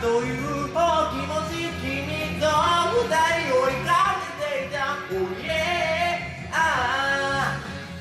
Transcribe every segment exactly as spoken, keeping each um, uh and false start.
というお気持ち君と二人追いかけていた Oh yeah あ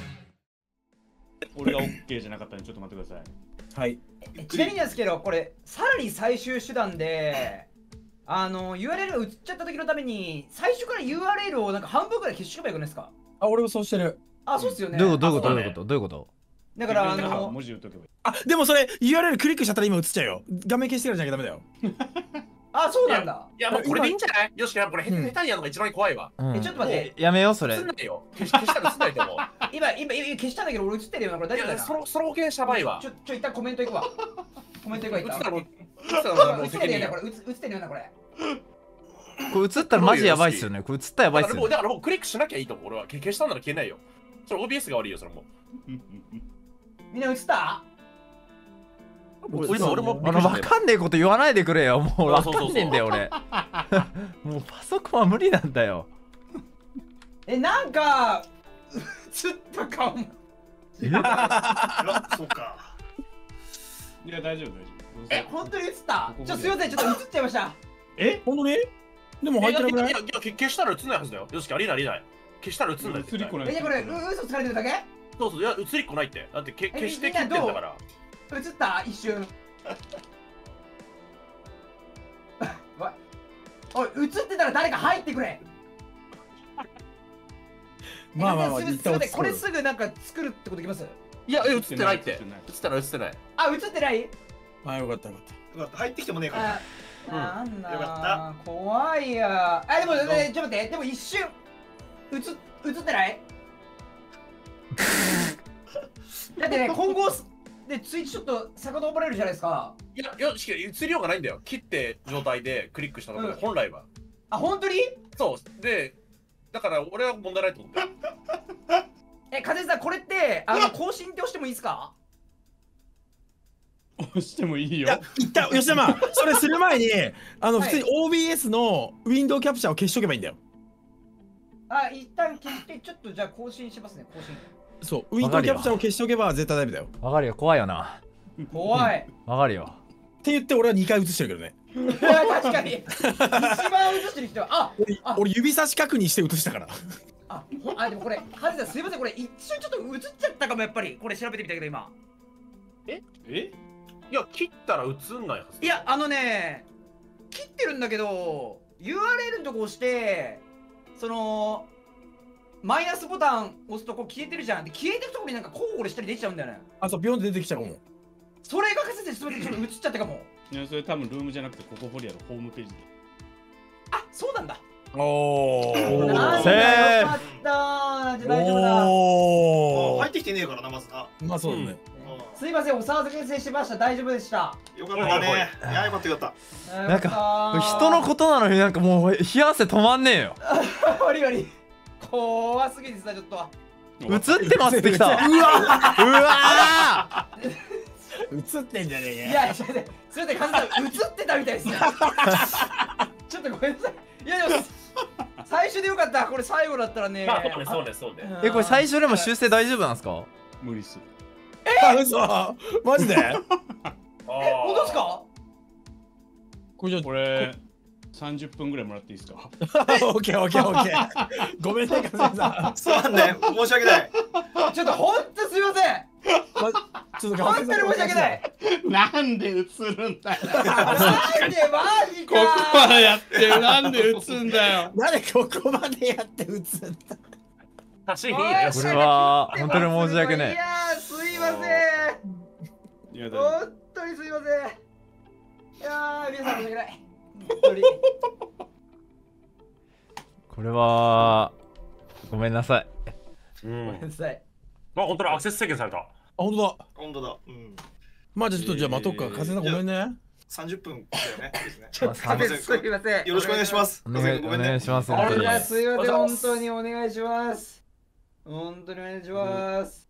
俺が OK じゃなかったんでちょっと待ってください。 はい。 ちなみになんですけど、これさらに最終手段であの ユーアールエル が移っちゃった時のために最初から ユーアールエル をなんか半分ぐらい消しとけばよくないですか？ あ、俺もそうしてる。 あ、そうっすよね。 どういうことどういうことどういうことだからあの文字打っとけばいい。 あ、でもそれ ユーアールエル クリックしちゃったら今映っちゃうよ。画面消してからじゃなきゃダメだよ。 あ、そうなんだ。 いや、もうこれでいいんじゃない？よし、これ下手にやるのが一番怖いわ。 え、ちょっと待って。 やめようそれ。 映んないよ。消したら映んないと思う。 今、今、今消したんだけど俺映ってるよな。これ大丈夫だな。 ソロ、ソロ系シャバいわ。 ちょ、ちょ、一旦コメントいくわ。コメントいくわ、一旦。 映ったらもう、映ったらもう映ってるよね、これ。映ってるよな、これ。 これ映ったらマジやばいっすよね。これ映ったらやばいっすよね。 だからもうクリックしなきゃいいと思う。俺は消したんなら消えないよ。それ オービーエス が悪いよ、それも。 みんな映った？ 俺もあの分かんねえこと言わないでくれよ。もう分かんねえんだよ俺。もうパソコンは無理なんだよ。 え、なんか映ったかも。 そうか。 いや大丈夫大丈夫。 え、本当に映った？ちょっとすいません、ちょっと映っちゃいました。 え、本当に？でも入ってなくない？ いや、いや消したら映んないはずだよ。よし、ありえないありえない。消したら映んない。 映りっこない。 え、じゃこれ嘘つかれてるだけ？ そうそう、いや映りっこないって。だって消して切ってんだから。 映った一瞬。おい、映ってたら誰か入ってくれ。 まあまあまあ、 すみません、これすぐなんか作るってことできます？ いや、映ってないって。映ってない映ってない。 あ、映ってない？ あ、よかったよかよかった。入ってきてもねえから。 なんだ。 よかった。怖いや。あ、でもね、ちょっと待って、でも一瞬映映ってない？だってね、今後でツイッチちょっと遡れるじゃないですか。 いや、よし、映りようがないんだよ。切って状態でクリックしたのが本来は。 あ、本当に？ そうで、だから俺は問題ないと思った。 え、風さん、これってあの更新って押してもいいですか？ 押してもいいよ。 いや、一旦吉田、それする前にあの普通に オービーエス のウィンドウキャプチャーを消しとけばいいんだよ。 あ、一旦消してちょっとじゃあ更新しますね、更新。 そう、ウィンドウキャプチャーを消しておけば絶対ダメだよ。 わかるよ、怖いよな。 怖い。 わかるよ。 って言って俺はにかい映してるけどね。 いや、確かに。一番映してる人は、あ、 あ、俺指差し確認して映したから。 あ、あ、でもこれ、ハズさんすいません、これ一瞬ちょっと映っちゃったかも、やっぱり。これ調べてみたけど今。 ええいや、切ったら映んないはず。 いや、あのね、切ってるんだけど、ユーアールエル のとこ押して、その、マイナスボタン押すとこう消えてるじゃん。で、消えてるとこになんかコーゴレしたりできちゃうんだよね。 あ、そう、ビョンって出てきちゃうかも。 それが先生、すみません、ちょっと映っちゃったかも。 いやそれ多分ルームじゃなくてここフォリアのホームページで。 あ、そうなんだ。 おー。 なんだよかったー。大丈夫だ。 おー。 入ってきてねえからな、まずな。 まあそうだね。 すいません、お騒がせしました。大丈夫でした。 よかったね。いや、よかったよかっなんか人のことなのになんかもう冷や汗止まんねえよ。 ワリワリ。怖すぎてさ、ちょっと。 映ってますってきた。うわうわ映ってんじゃねえいや、すいません、すいません、カズさん、映ってたみたいですね。ちょっとごめんなさい。いや、でも、最初でよかった。これ最後だったらね。 まあ、そうね、そうね、そうね。 え、これ最初でも修正大丈夫なんですか？ 無理っす。 え、嘘？マジで？え、 本当ですか？ これじゃこれさんじゅっぷんぐらいもらっていいですか？ オッケーオッケーオッケー。ごめんね、カズさた。そうなんだよ。申し訳ない。 ちょっとほんとすいません。 ちょっと本当に申し訳ない。 なんで映るんだよ。 なんでマジか。 ここまでやってなんで映んだよ。 誰ここまでやって映った？ 足いいね。 これは本当に申し訳ない。 いやー、すいません。 いや本当にすいません。いやー、皆さん申し訳ない。本当に。 これはごめんなさい。 うごめんん。 なさい。 まあ、本当にアクセス制限された。 あ、本当だ。 本当だ。うん。 まあじゃあちょっとじゃあ待とうか。風さんごめんね。 さんじゅっぷんだよね。ですね。 ちょっとすいません。 よろしくお願いします。 お願いお願いします。本当に。 いや、すいません、本当にお願いします。本当にお願いします。